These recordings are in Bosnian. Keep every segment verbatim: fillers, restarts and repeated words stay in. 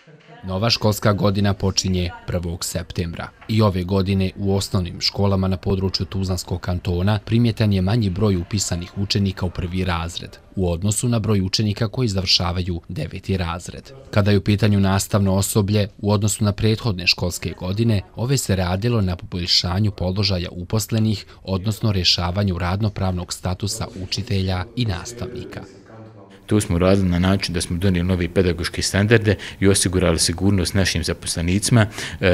Nova školska godina počinje prvog septembra. I ove godine u osnovnim školama na području Tuzlanskog kantona primjetan je manji broj upisanih učenika u prvi razred u odnosu na broj učenika koji završavaju deveti razred. Kada je u pitanju nastavno osoblje, u odnosu na prethodne školske godine, ove se radilo na poboljšanju položaja uposlenih, odnosno rješavanju radnopravnog statusa učitelja i nastavnika. To smo radili na način da smo donijeli nove pedagoške standarde i osigurali sigurnost našim zaposlenicima.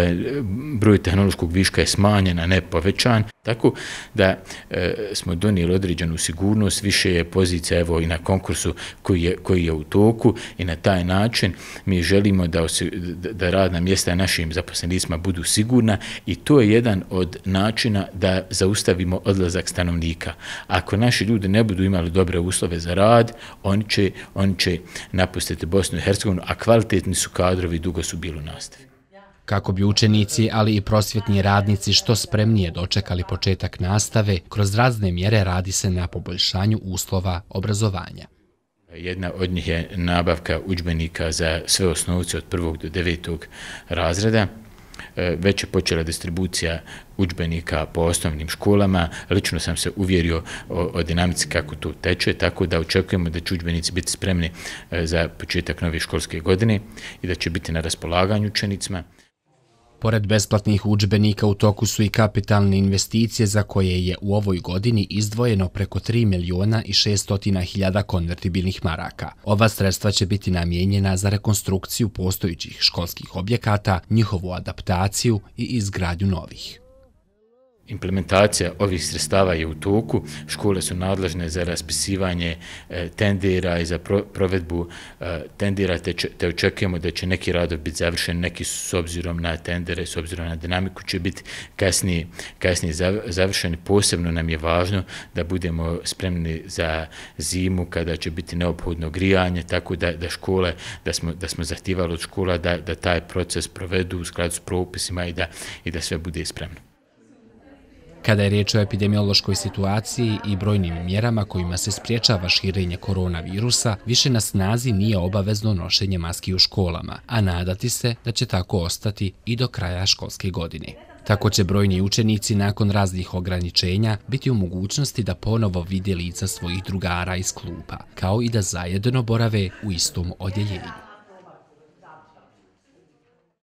Broj tehnološkog viška je smanjen, a ne povećan. Tako da smo donijeli određenu sigurnost, više je pozicija evo i na konkursu koji je, koji je u toku i na taj način mi želimo da, da radna mjesta našim zaposlenicima budu sigurna i to je jedan od načina da zaustavimo odlazak stanovnika. Ako naši ljudi ne budu imali dobre uslove za rad, oni će, oni će napustiti Bosnu i Hercegovinu, a kvalitetni su kadrovi, dugo su bili u nastavi. Kako bi učenici, ali i prosvjetni radnici što spremnije dočekali početak nastave, kroz razne mjere radi se na poboljšanju uslova obrazovanja. Jedna od njih je nabavka udžbenika za sve osnovce od prvog do devetog razreda. Već je počela distribucija udžbenika po osnovnim školama. Lično sam se uvjerio o, o dinamici kako to teče, tako da očekujemo da će udžbenici biti spremni za početak nove školske godine i da će biti na raspolaganju učenicima. Pored besplatnih udžbenika u toku su i kapitalne investicije za koje je u ovoj godini izdvojeno preko tri miliona i šeststotina hiljada konvertibilnih maraka. Ova sredstva će biti namijenjena za rekonstrukciju postojećih školskih objekata, njihovu adaptaciju i izgradnju novih. Implementacija ovih sredstava je u toku, škole su nadležne za raspisivanje e, tendera i za pro, provedbu e, tendera, te, te očekujemo da će neki radovi biti završeni, neki s obzirom na tendere, s obzirom na dinamiku će biti kasnije, kasnije završeni. Posebno nam je važno da budemo spremni za zimu kada će biti neophodno grijanje, tako da, da škole, da smo, da smo zahtijevali od škola da, da taj proces provedu u skladu s propisima i da, i da sve bude spremno. Kada je riječ o epidemiološkoj situaciji i brojnim mjerama kojima se spriječava širenje koronavirusa, više na snazi nije obavezno nošenje maski u školama, a nadati se da će tako ostati i do kraja školske godine. Tako će brojni učenici nakon raznih ograničenja biti u mogućnosti da ponovo vide lica svojih drugara iz klupa, kao i da zajedno borave u istom odjeljenju.